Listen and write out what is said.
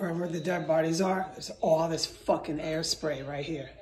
wherever the dead bodies are, there's all this fucking air spray right here.